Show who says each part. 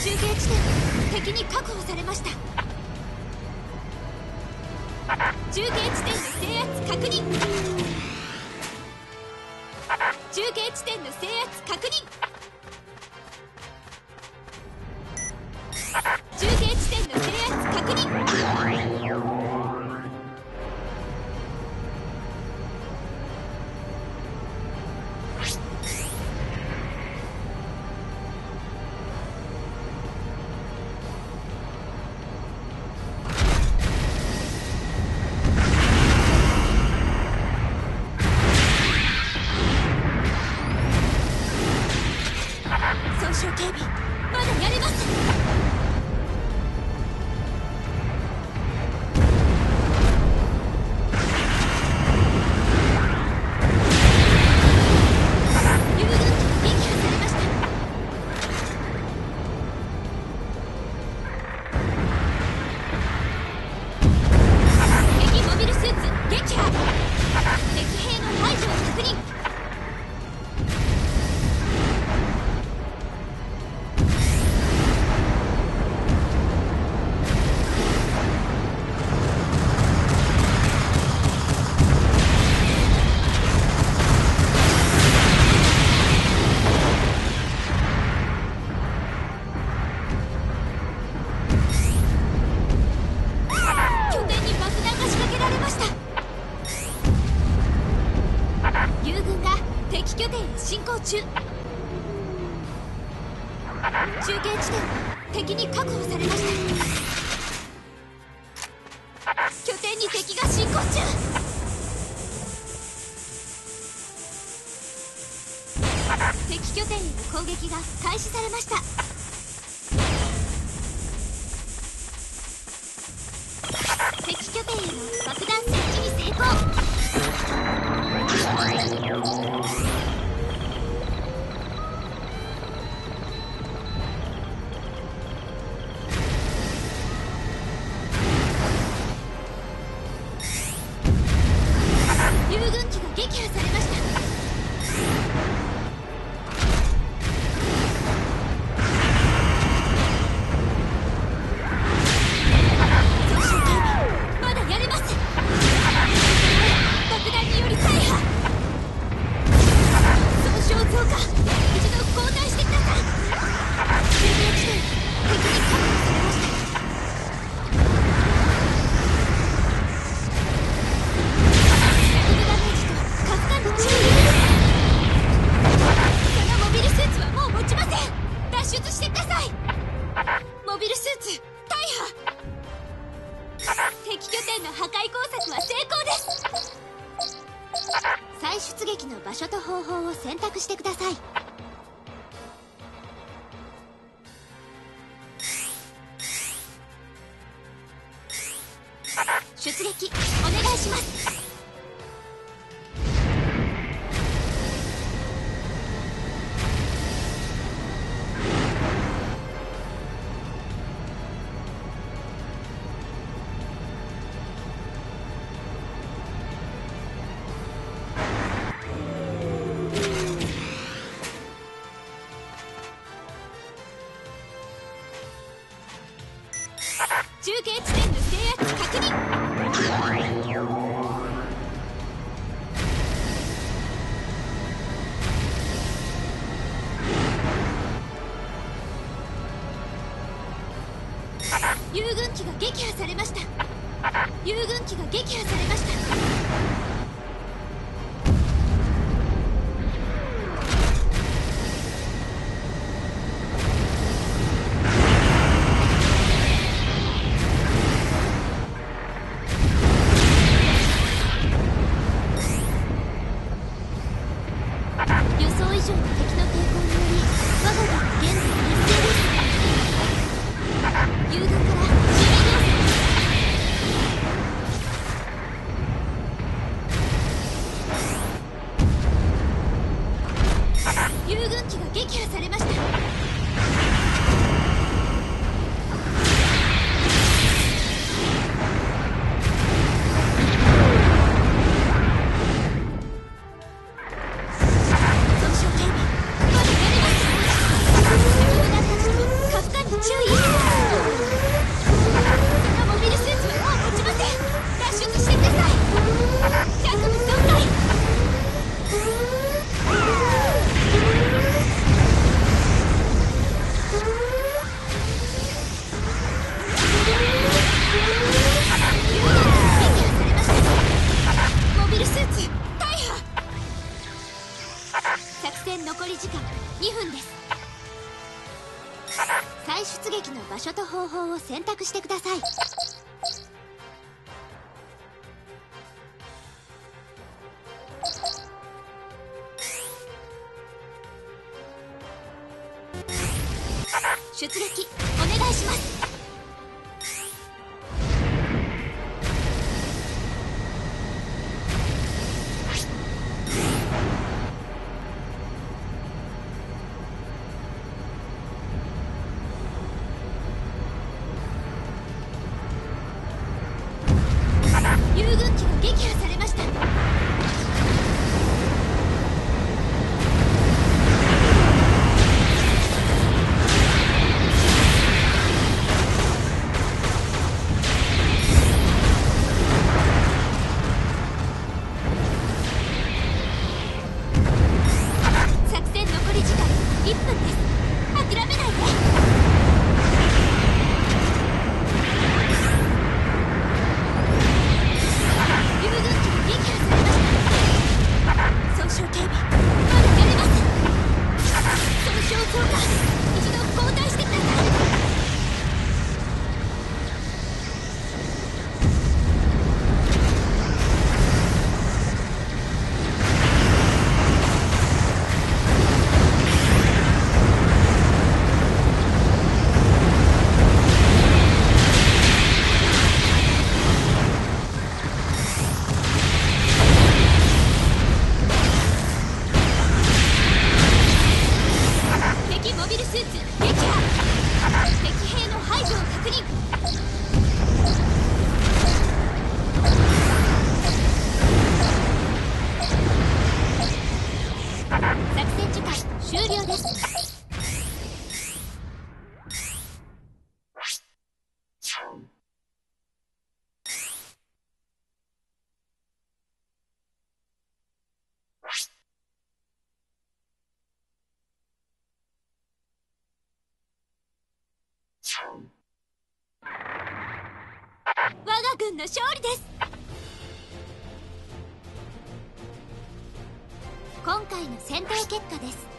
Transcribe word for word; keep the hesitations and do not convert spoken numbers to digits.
Speaker 1: 中継地点敵に確保されました。中継地点の制圧確認。中継地点の制圧確認。中継地点の制圧確認。損傷警備まだやれます。進行中。中継地点敵に確保されました。拠点に敵が進行中。敵拠点への攻撃が開始されました。敵拠点への爆弾設置に成功。遊軍機が撃破されました。損傷警備まだやれます。爆弾により大破。損傷増加。一度交代してください。中継地点敵に確保されました。モビルスーツはもう持ちません。脱出してください。モビルスーツ大破。敵拠点の破壊工作は成功です。再出撃の場所と方法を選択してください。出撃お願いします。中継地点の制圧確認。遊軍機が撃破されました。遊軍機が撃破されました。予想以上の敵の抵抗により我が軍は現在劣勢です。遊軍から守備要塞。遊軍機が撃破されました。損傷警備まだやれます。敵の弾たちとカフカに注戦残り時間にふんです。再出撃の場所と方法を選択してください。出撃お願いします。遊軍機が撃破されました。作戦残り時間いっぷんです。諦めないで。モビルスーツ撃破。敵兵の排除を確認。作戦時間終了です。我が軍の勝利です。今回の戦闘結果です。